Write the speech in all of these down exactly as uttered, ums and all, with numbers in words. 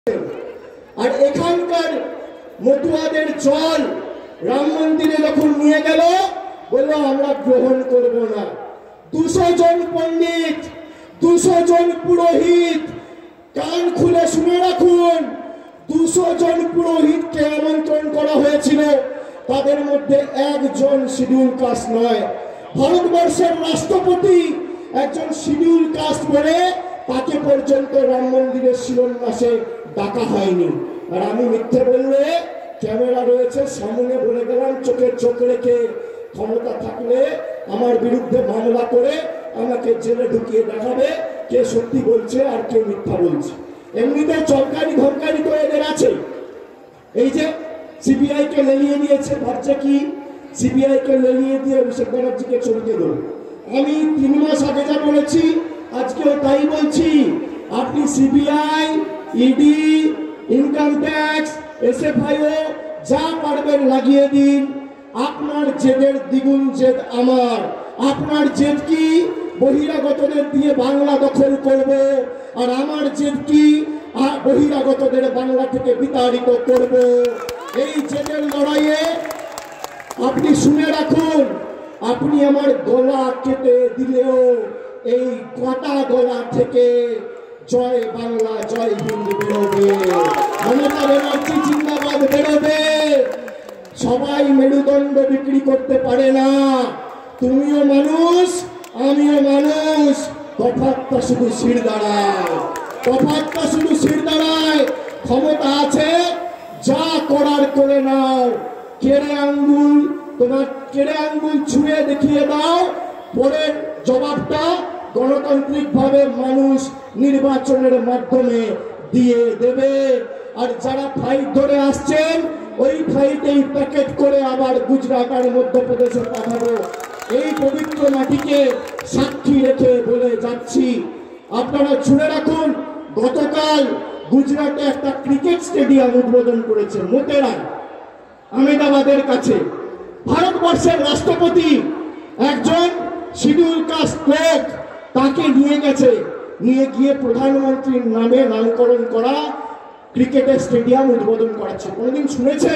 আর এখানকার মতুয়াদের জল রাম মন্দিরে যখন নিয়ে গেল বললো আমরা গ্রহণ করব না। দুশো জন পণ্ডিত, দুশো জন পুরোহিত, কান খুলে শুনে রাখুন, দুশো জন পুরোহিতকে আমন্ত্রণ করা হয়েছিল, তাদের মধ্যে একজন শিডিউল কাস্ট নয়। ভারতবর্ষের রাষ্ট্রপতি একজন শিডিউল কাস্ট বলে তাকে পর্যন্ত রাম মন্দিরের শিলান্যাসে ডাকা হয়নি। আর আমি মিথ্যে বললে ক্যামেরা রয়েছে সামনে, বলে গেলাম চোখের চোখ রেখে ক্ষমতা থাকলে আমার বিরুদ্ধে মামলা করে আমাকে জেলে ঢুকিয়ে দেখাবে কে সত্যি বলছে আর কে মিথ্যা বলছে। এমনিতে চমকানি ধমকানি তো এদের আছে। এই যে সিবিআই কে লেলিয়ে দিয়েছে, ভাবছে কি সিবিআই কে লেলিয়ে দিয়ে অভিষেক ব্যানার্জিকে চমকে দেব। আমি তিন মাস আগে যা বলেছি আজকেও তাই বলছি। আপনি CBI, ED, income tax, SFIO যা পারবেন লাগিয়ে দিন। আপনার জেদের দ্বিগুণ জেদ আমার। আপনার জেদ কি বহিরাগতদের দিয়ে বাংলা দখল করব, আর আমার জেদ কি বহিরাগতদের বাংলা থেকে বিতাড়িত করব। এই জেদের লড়াইয়ে আপনি শুনে রাখুন, আপনি আমার গলা কেটে দিলেও এই কাটা গলা থেকে জয় বাংলা জয় হিন্দ বেরোবে, মমতা ব্যানার্জি জিন্দাবাদ বেরোবে। সবাই মেরুদণ্ড বিক্রি করতে পারে না। তুমিও মানুষ, আমিও মানুষ, তফাৎটা শুধু শির দাঁড়ায়, তফাৎটা শুধু শির দাঁড়ায়। ক্ষমতা আছে, যা করার করে নাও। কেড়ে আঙ্গুল, তোমার কেড়ে আঙ্গুল ছুঁয়ে দেখিয়ে দাও, পরের জবাবটা গণতান্ত্রিক ভাবে মানুষ নির্বাচনের মাধ্যমে দিয়ে দেবে। আর যারা ফাইট ধরে আসছেন ওই ফাইটেই প্যাকেট করে আবার গুজরাট আর মধ্যপ্রদেশে পাঠাবো। এই পবিত্র মাটিকে সাক্ষী রেখে বলে যাচ্ছি, আপনারা শুনে রাখুন, গতকাল গুজরাটে একটা ক্রিকেট স্টেডিয়াম উদ্বোধন করেছে মোতেরা, আহমেদাবাদের কাছে। ভারতবর্ষের রাষ্ট্রপতি একজন শিডিউল কাস্ট লোক, তাকে নিয়ে গেছে, নিয়ে গিয়ে প্রধানমন্ত্রীর নামে নামকরণ করা ক্রিকেটের স্টেডিয়াম উদ্বোধন করাচ্ছে। কোনোদিন শুনেছেন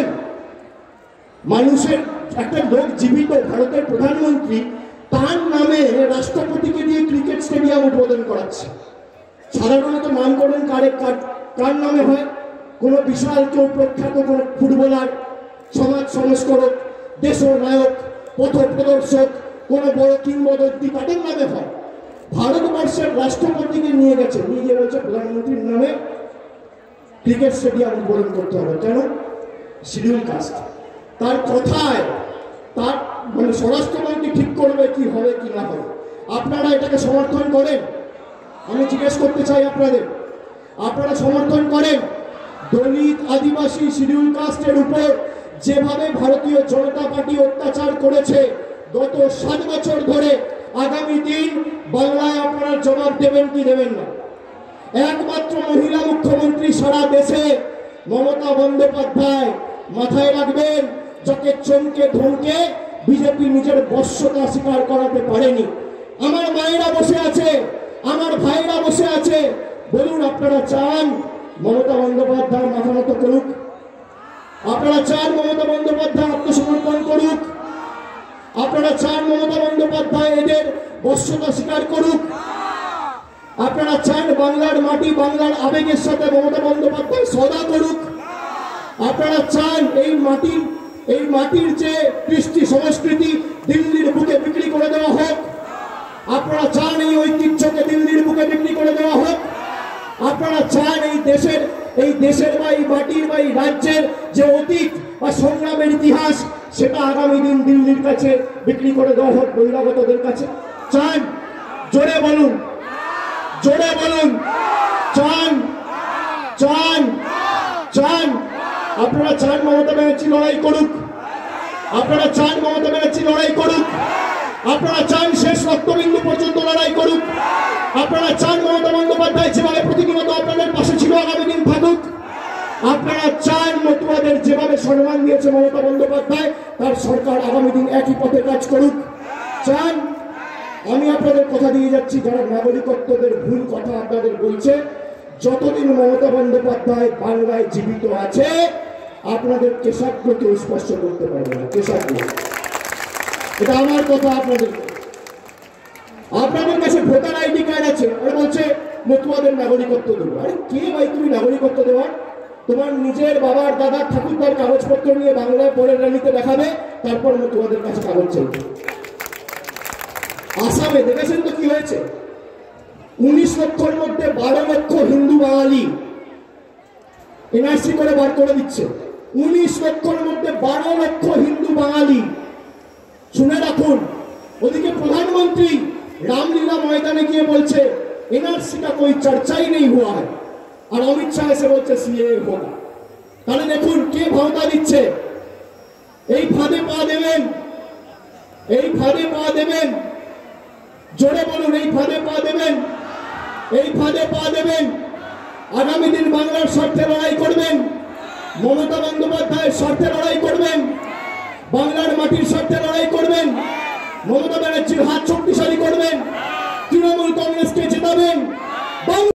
মানুষের একটা লোক জীবিত ভারতের প্রধানমন্ত্রী, তার নামে রাষ্ট্রপতিকে দিয়ে ক্রিকেট স্টেডিয়াম উদ্বোধন করাচ্ছে? সাধারণত নামকরণ কারে কার নামে হয়? কোনো বিশাল কেউ প্রখ্যাত কোনো ফুটবলার, সমাজ সংস্কারক, দেশ নায়ক, পথ প্রদর্শক, কোনো বড় কিংবদন্তি, তাদের নামে হয়। ভারতবর্ষের রাষ্ট্রপতিকে নিয়ে গেছে, নিয়ে গিয়ে বলছে প্রধানমন্ত্রীর নামে ক্রিকেট স্টেডিয়াম উদ্বোধন করতে হবে। কেন? Schedule caste. তার কথায় তার মানে স্বরাষ্ট্রমন্ত্রী ঠিক করবে কি হবে কি না হবে। আপনারা এটাকে সমর্থন করেন? আমি জিজ্ঞেস করতে চাই আপনাদের, আপনারা সমর্থন করেন? দলিত, আদিবাসী, শিডিউল কাস্টের উপর যেভাবে ভারতীয় জনতা পার্টি অত্যাচার করেছে গত সাত বছর ধরে, আগামী দিন বাংলায় আপনারা জবাব দেবেন কি দেবেন না? একমাত্র মহিলা মুখ্যমন্ত্রী সারা দেশে মমতা বন্দ্যোপাধ্যায়। মাথায় রাখবেন, যাকে চমকে ধমকে বিজেপি নিজের বশ্যতা স্বীকার করাতে পারেনি। আমার মায়েরা বসে আছে, আমার ভাইরা বসে আছে, বলুন আপনারা চান মমতা বন্দ্যোপাধ্যায় মাথা নত করুক? আপনারা চান মমতা বন্দ্যোপাধ্যায় আত্মসমর্পণ করুক? আপনারা চান মমতা বন্দ্যোপাধ্যায় এদের বশ্যতা স্বীকার করুক? আপনারা চান বাংলার মাটি, বাংলার আবেগের সাথে মমতা বন্দ্যোপাধ্যায় সদা করুক? আপনারা চান এই মাটির এই মাটির যে কৃষ্টি সংস্কৃতি দিল্লির বুকে বিক্রি করে দেওয়া হোক? আপনারা চান এই ঐতিহ্যকে দিল্লির বুকে বিক্রি করে দেওয়া হোক? আপনারা চান এই দেশের এই দেশের বা এই মাটির বা এই রাজ্যের যে অতীত বা সংগ্রামের ইতিহাস সেটা আগামী দিন দিল্লির কাছে বিক্রি করে দেওয়া হোক, বহিরাগতদের কাছে? চান? জোরে বলুন, জোরে বলুন। চান? চান? চান? আপনারা চান মমতা ব্যানার্জি লড়াই করুক? আপনারা চান মমতা ব্যানার্জি লড়াই করুক? আপনারা চান শেষ রক্তবিন্দু পর্যন্ত লড়াই করুক? আপনারা চান মমতা বন্দ্যোপাধ্যায় যেভাবে প্রতিনিয়ত আপনাদের পাশে ছিল আগামী দিন থাকুক? আপনারা চান মতুয়াদের যেভাবে সম্মান দিয়েছে মমতা বন্দ্যোপাধ্যায় তার সরকার আগামী দিন একই পথে কাজ করুক? চান? আমি আপনাদের কথা দিয়ে যাচ্ছি, যারা নাগরিকত্বদের ভুল কথা আপনাদের বলছে, যতদিন মমতা বন্দ্যোপাধ্যায় বাংলায় জীবিত আছে আপনাদের কেশাগ্রকে স্পর্শ করতে পারবে না। কেশাগ্র, এটা আমার কথা। আপনাদের আপনাদের কাছে ভোটার আইডি কার্ড আছে, ওরা বলছে মতুয়াদের নাগরিকত্ব দেবো। আরে কে ভাই তুমি নাগরিকত্ব দেওয়ার? তোমার নিজের বাবার দাদার ঠাকুরদার কাগজপত্র নিয়ে বাংলায় পরের র্যালিতে দেখাবে, তারপর মতুয়াদের কাছে কাগজ চাইবে। আসামে দেখেছেন তো কি হয়েছে? উনিশ লক্ষর মধ্যে বারো লক্ষ হিন্দু বাঙালি এনআরসি করে বার করে দিচ্ছে। উনিশ লক্ষর মধ্যে বারো লক্ষ হিন্দু বাঙালি। শুনে রাখুন, ওদিকে প্রধানমন্ত্রী রামলীলা ময়দানে গিয়ে বলছে एनआरसी का कोई चर्चा ही नहीं हुआ है, और अमित शाह এসে বলছে সিএ হোগা। তাহলে দেখুন কে ভাওতা দিচ্ছে। এই ফাঁদে পা দেবেন, এই ফাঁদে পা দেবেন, জোরে বলুন, এই ফাঁদে পা দেবেন, এই ফাঁদে পা দেবেন। আগামী দিন বাংলার স্বার্থে লড়াই করবেন, মমতা বন্দ্যোপাধ্যায়ের স্বার্থে লড়াই করবেন, বাংলার মাটির স্বার্থে লড়াই করবেন, মমতা ব্যানার্জির হাত শক্তিশালী করবেন।